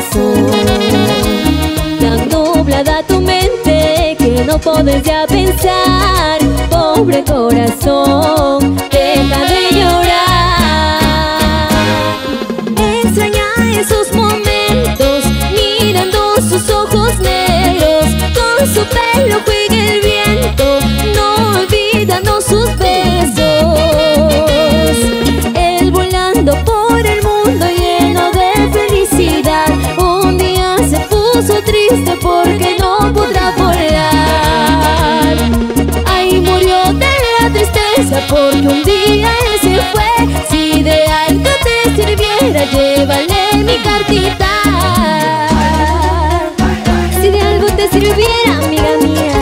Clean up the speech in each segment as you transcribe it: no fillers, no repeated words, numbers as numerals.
corazón. Tan nublada tu mente que no puedes ya pensar. Pobre corazón, deja de llorar. Extraña esos momentos, mirando sus ojos negros. Con su pelo juega el viento, no olvidando sus besos. Él volando por el mundo lleno de felicidad. Un día se puso triste porque no podrá volar. Ahí murió de la tristeza porque un día él se fue. Si de algo te sirviera, llévale mi cartita. Si de algo te sirviera, amiga mía,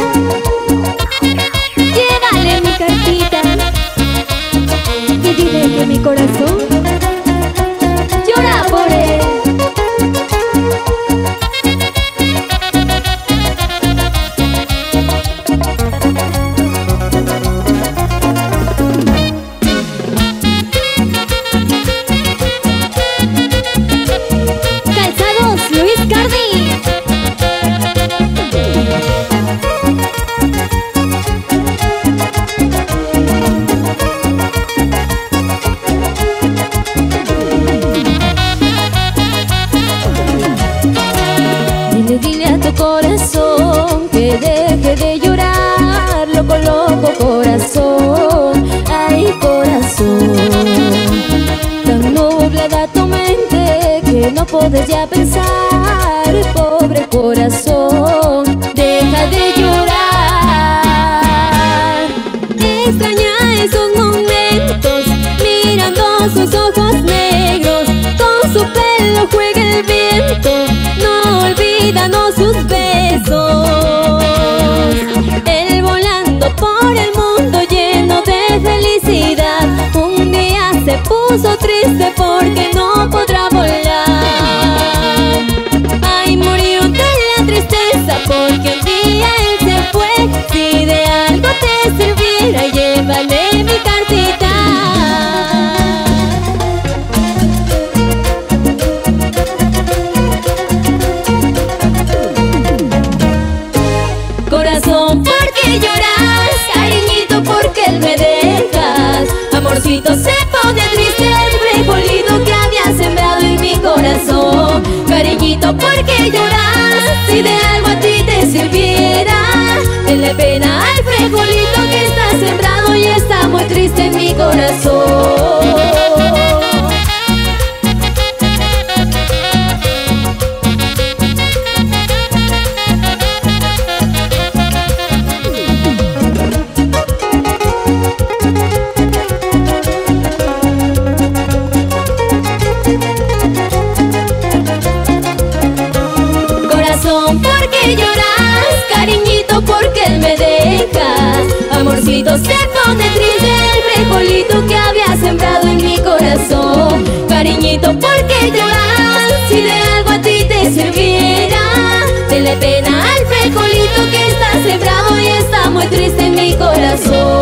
llévale mi cartita y dile que mi corazón llora por él. Calzados Luis Cardi. Dile a tu corazón que deje de llorar, loco, loco corazón. Ay, corazón, tan nublada tu mente que no puedes ya pensar. Pobre corazón, deja de llorar. Extraña esos momentos, mirando sus ojos negros. Con su pelo juega el viento, no olvidando sus besos. Él volando por el mundo lleno de felicidad. Un día se puso triste porque no podrá volar. Ay, murió de la tristeza porque un día él se fue. Si de algo te sirviera, llévale mi cartita. Corazón, ¿por qué lloras? Cariñito, ¿por qué me dejas? Amorcito, se pone triste el frijolito que había sembrado en mi corazón. Cariñito, ¿por qué lloras? Si de algo a ti te sirviera, denle pena al frijolito que está sembrado y está muy triste en mi corazón. ¿Por qué lloras? Cariñito, ¿por qué me dejas? Amorcito, se pone triste el frijolito que había sembrado en mi corazón. Cariñito, ¿por qué lloras? Si de algo a ti te sirviera, denle pena al frijolito que está sembrado y está muy triste en mi corazón.